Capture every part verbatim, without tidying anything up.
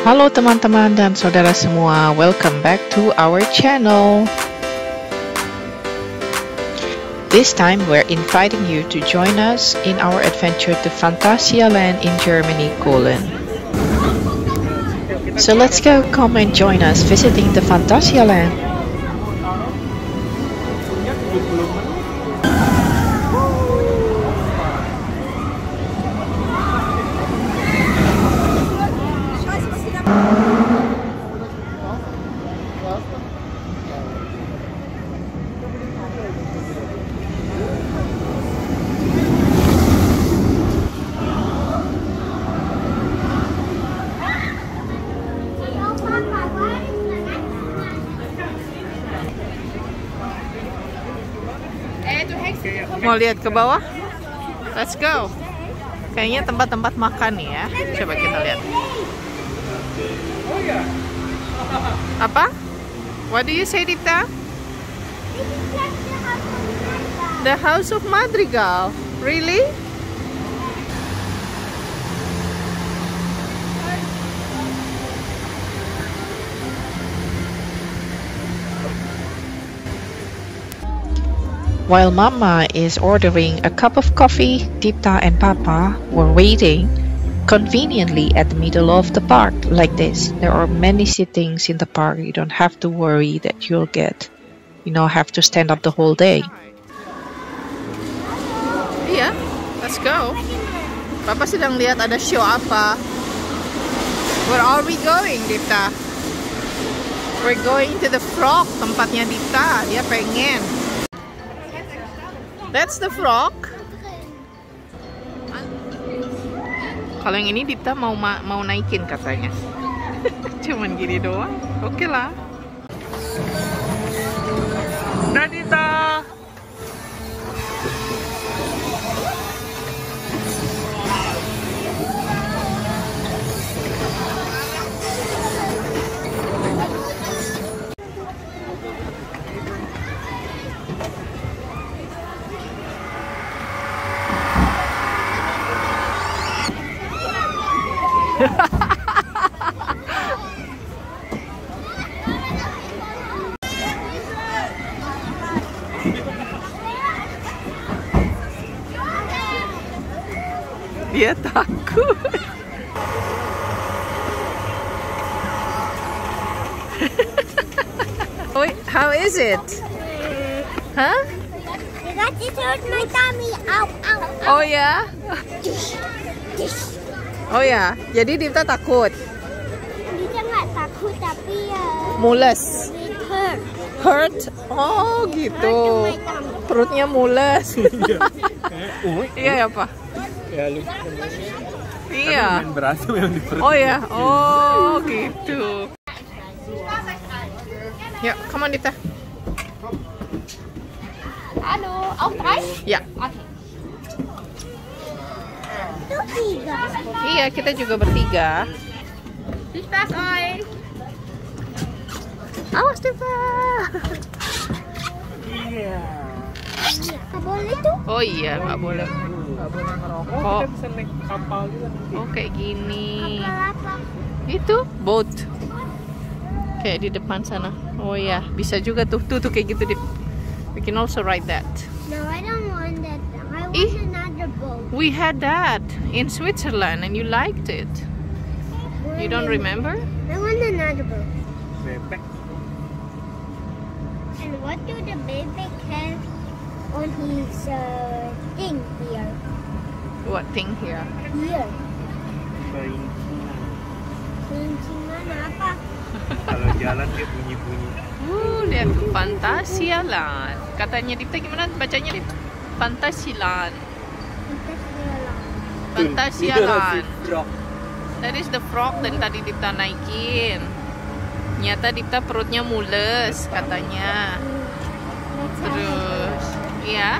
Halo teman-teman dan saudara semua, welcome back to our channel. This time we're inviting you to join us in our adventure to Phantasialand in Germany, Cologne. So let's go, come and join us visiting the Phantasialand. Mau lihat ke bawah? Let's go. Kayaknya tempat-tempat makan nih ya. Coba kita lihat. Apa? What do you say, Dita? The House of Madrigal. Really? While Mama is ordering a cup of coffee, Dipta and Papa were waiting conveniently at the middle of the park like this. There are many sittings in the park. You don't have to worry that you'll get, you know, have to stand up the whole day. Yeah, let's go. Papa sedang lihat ada show apa. Where are we going, Dipta? We're going to the Frog, tempatnya Dipta. Dia pengen. That's the frog. Kalau yang ini Dipta mau mau naikin katanya. Cuman gini doang. Oke lah. Nah, Dita. Dia takut. Wait, how is it? Huh? That just hurt my tummy. Ow, ow, ow. Oh ya? Oh ya, jadi Dipta takut. Dia nggak takut tapi ya. Mules. It hurt. Hurt? Oh gitu. Perutnya mules. Iya ya Pak. Ya lu. Iya. Main berasa yang di perut. Oh ya, oh gitu. Ya, come on Dipta. Halo, auf drei? Ya. Oke. Itu tiga. Iya, kita juga bertiga. Viel Spaß euch. Awas Dipta. Iya. Nggak boleh tuh? Oh iya, nggak boleh. Nggak boleh ngerokok. Kita bisa naik kapal juga. Oh kayak gini. Apa? Itu boat. Kayak di depan sana. Oh ya, bisa juga tuh. Tuh tuh kayak gitu Dip. We can also ride that. No, I don't want that. I want Ih. another boat. We had that in Switzerland and you liked it. You don't remember? I want another boat. Bebek. And what do the baby have on his uh, thing here? What thing here? Here. Kelincingan. Kelincingan apa? Kalau jalan dia bunyi-bunyi. Uh, lihat Phantasialand. Katanya Dipta gimana bacanya Dip? Phantasialand. Phantasialand. That is the frog dan tadi Dipta naikin. Nyata Dipta perutnya mules katanya. Terus, ya.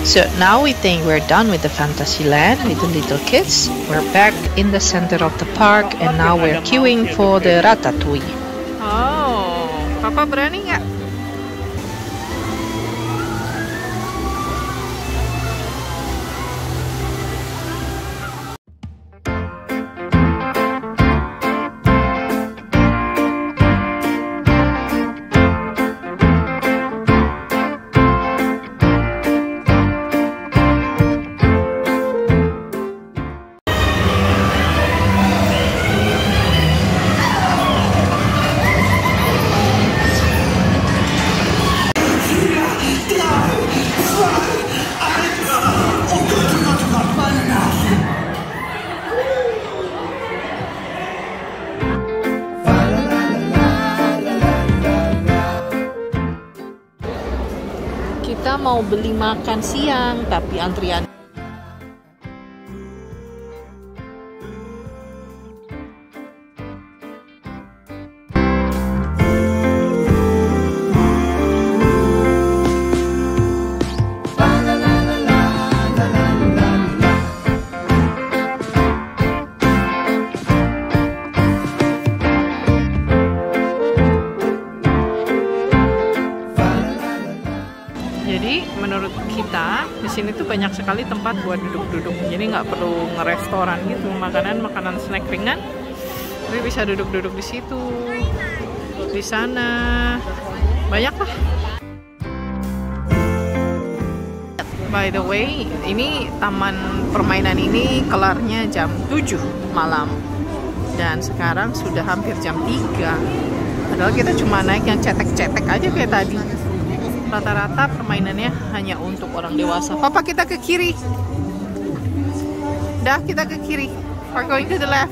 So now we think we're done with the Fantasyland with the little kids. We're back in the center of the park and now we're queuing for the Ratatouille. Oh, Papa berani nggak? Kita mau beli makan siang, tapi antrian. Jadi menurut kita di sini tuh banyak sekali tempat buat duduk-duduk. Jadi nggak perlu ngerestoran gitu, makanan makanan snack ringan. Tapi bisa duduk-duduk di situ, di sana, banyak lah. By the way, ini taman permainan ini kelarnya jam tujuh malam dan sekarang sudah hampir jam tiga. Padahal kita cuma naik yang cetek-cetek aja kayak tadi. Rata-rata permainannya hanya untuk orang dewasa. Papa, kita ke kiri. Dah, kita ke kiri. We're going to the left.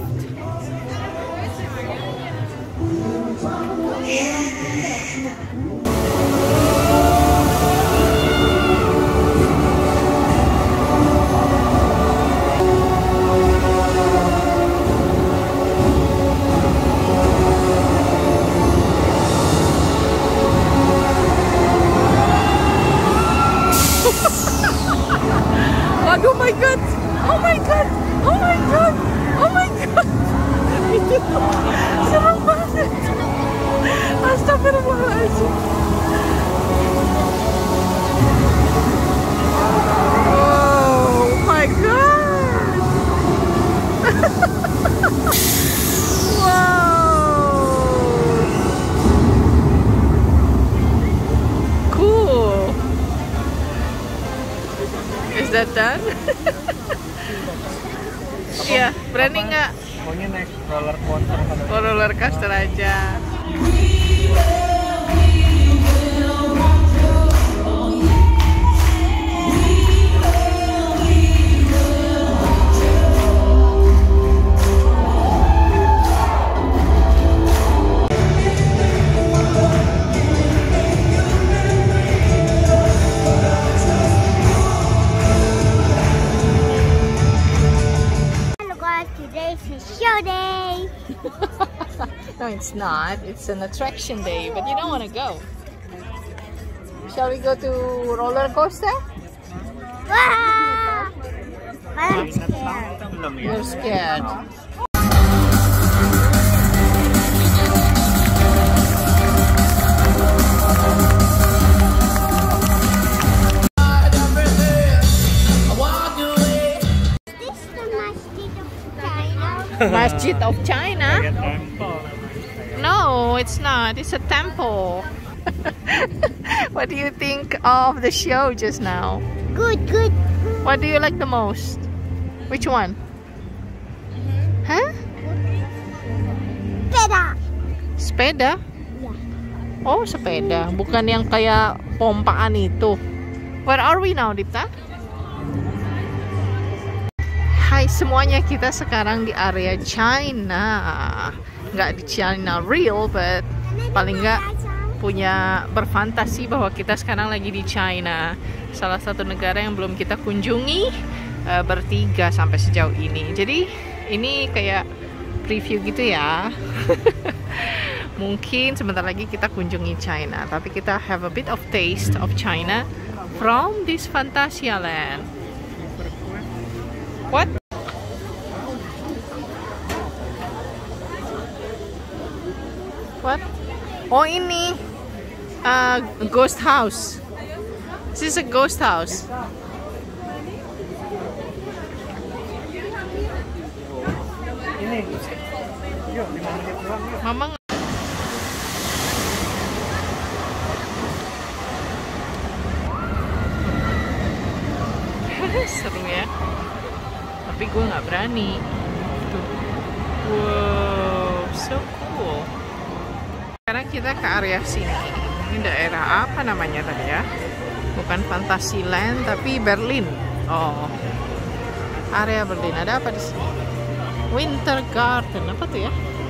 Oh my god! Oh my god! Oh my god! Oh my god! Itu serem banget. Astagfirullahaladzim. Oh my god! Wow! Cool. Is that done? Iya, berani nggak? Maunya naik roller coaster. Oh, roller coaster aja. Show day. No, it's not. It's an attraction day, but you don't want to go. Shall we go to roller coaster? Wah! I'm scared. You're scared. Masjid of China? No, it's not. It's a temple. What do you think of the show just now? Good, good. What do you like the most? Which one? Huh? Sepeda. Sepeda? Yeah. Oh, sepeda. Bukan yang kayak pompaan itu. Where are we now, Dipta? Hai semuanya, kita sekarang di area China. Nggak di China real, but paling nggak punya berfantasi bahwa kita sekarang lagi di China. Salah satu negara yang belum kita kunjungi uh, bertiga sampai sejauh ini. Jadi ini kayak preview gitu ya. Mungkin sebentar lagi kita kunjungi China, tapi kita have a bit of taste of China from this Phantasialand. What? What? Oh, ini uh, ghost house. This is a ghost house. Ini. Yuk, lima menit doang yuk. Mama seru ya, tapi gue nggak berani. Tuh. Wow, so cool. Sekarang kita ke area sini. Ini daerah apa namanya tadi ya? Bukan Phantasialand tapi Berlin. Oh, area Berlin. Ada apa di sini? Winter Garden, apa tuh ya?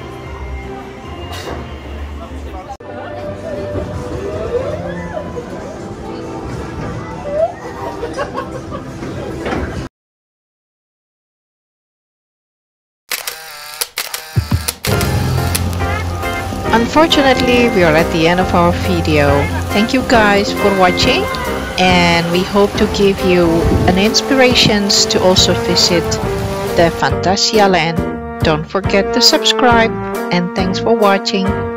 Unfortunately, we are at the end of our video. Thank you guys for watching, and we hope to give you an inspiration to also visit the Phantasialand. Don't forget to subscribe, and thanks for watching.